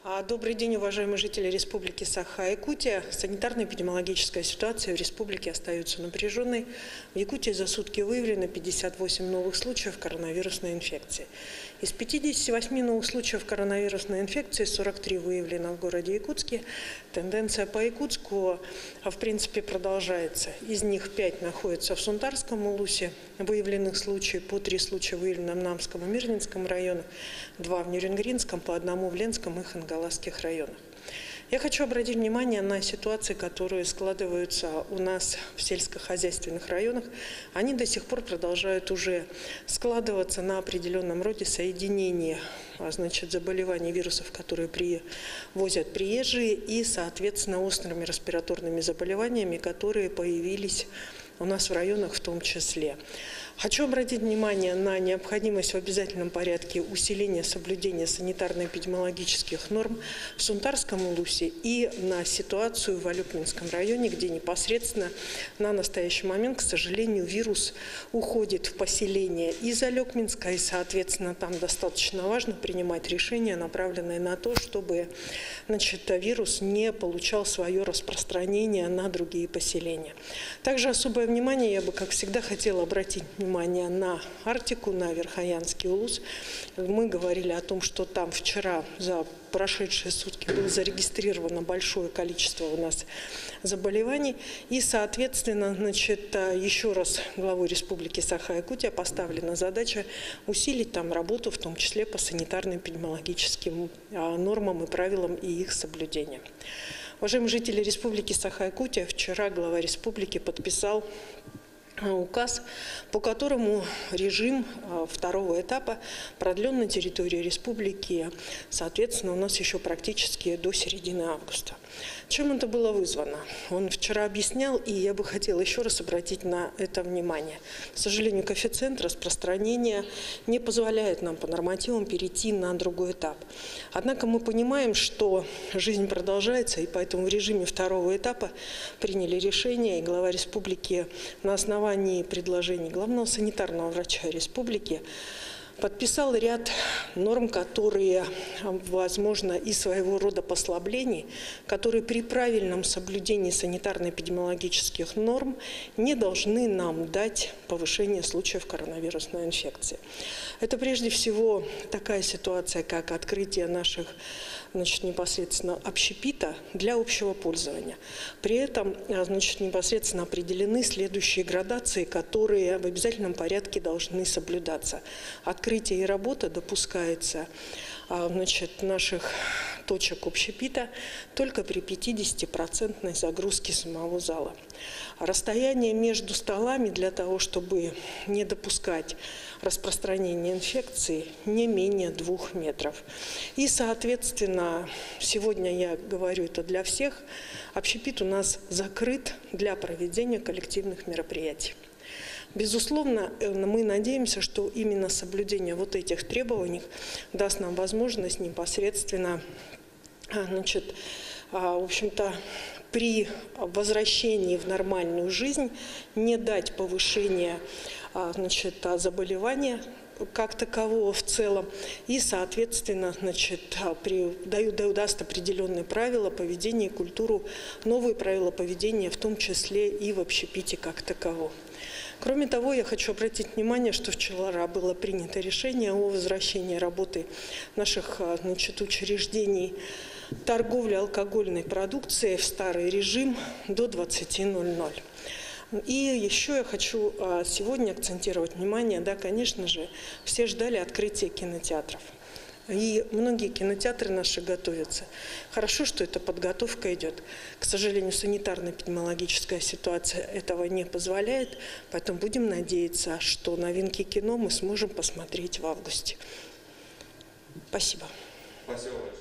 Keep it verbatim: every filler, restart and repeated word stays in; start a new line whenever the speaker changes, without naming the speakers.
Добрый день, уважаемые жители Республики Саха-Якутия. Санитарно-эпидемиологическая ситуация в республике остается напряженной. В Якутии за сутки выявлено пятьдесят восемь новых случаев коронавирусной инфекции. Из пятидесяти восьми новых случаев коронавирусной инфекции сорок три выявлено в городе Якутске. Тенденция по Якутску, в принципе, продолжается. Из них пять находятся в Сунтарском улусе. Выявленных случаев по три случая выявлено в Намском и Мирнинском районах, два в Нерюнгринском, по одному в Ленском и Хангаласских районах. Я хочу обратить внимание на ситуации, которые складываются у нас в сельскохозяйственных районах. Они до сих пор продолжают уже складываться на определенном роде соединения, значит, заболеваний вирусов, которые привозят приезжие, и, соответственно, острыми респираторными заболеваниями, которые появились у нас в районах в том числе. Хочу обратить внимание на необходимость в обязательном порядке усиления соблюдения санитарно-эпидемиологических норм в Сунтарском улусе и на ситуацию в Алёкминском районе, где непосредственно на настоящий момент, к сожалению, вирус уходит в поселение из Алёкминска, и, соответственно, там достаточно важно принимать решения, направленные на то, чтобы, значит, вирус не получал свое распространение на другие поселения. Также особое внимание я бы, как всегда, хотела обратить внимание внимание на Арктику, на Верхоянский улус. Мы говорили о том, что там вчера за прошедшие сутки было зарегистрировано большое количество у нас заболеваний. И, соответственно, значит, еще раз главой Республики Саха-Якутия поставлена задача усилить там работу, в том числе по санитарно-эпидемиологическим нормам и правилам и их соблюдения. Уважаемые жители Республики Саха-Якутия, вчера глава республики подписал указ, по которому режим второго этапа продлен на территории республики, соответственно, у нас еще практически до середины августа. Чем это было вызвано? Он вчера объяснял, и я бы хотела еще раз обратить на это внимание. К сожалению, коэффициент распространения не позволяет нам по нормативам перейти на другой этап. Однако мы понимаем, что жизнь продолжается, и поэтому в режиме второго этапа приняли решение, и глава республики на основании предложений главного санитарного врача республики подписал ряд норм, которые, возможно, и своего рода послаблений, которые при правильном соблюдении санитарно-эпидемиологических норм не должны нам дать повышение случаев коронавирусной инфекции. Это прежде всего такая ситуация, как открытие наших, значит, непосредственно общепита для общего пользования. При этом, значит, непосредственно определены следующие градации, которые в обязательном порядке должны соблюдаться. Открытие и работа допускается, значит, наших точек общепита только при пятидесятипроцентной загрузке самого зала. Расстояние между столами для того, чтобы не допускать распространения инфекции, не менее двух метров. И, соответственно, сегодня я говорю это для всех, общепит у нас закрыт для проведения коллективных мероприятий. Безусловно, мы надеемся, что именно соблюдение вот этих требований даст нам возможность непосредственно, значит, в общем-то, при возвращении в нормальную жизнь не дать повышения, значит, заболевания как такового в целом, и, соответственно, значит, при, даст определенные правила поведения и культуру, новые правила поведения, в том числе и в общепите как таковом. Кроме того, я хочу обратить внимание, что вчера было принято решение о возвращении работы наших, значит, учреждений торговли алкогольной продукцией в старый режим до двадцати ноль-ноль. И еще я хочу сегодня акцентировать внимание, да, конечно же, все ждали открытия кинотеатров. И многие кинотеатры наши готовятся. Хорошо, что эта подготовка идет. К сожалению, санитарно-эпидемиологическая ситуация этого не позволяет, поэтому будем надеяться, что новинки кино мы сможем посмотреть в августе. Спасибо.
Спасибо.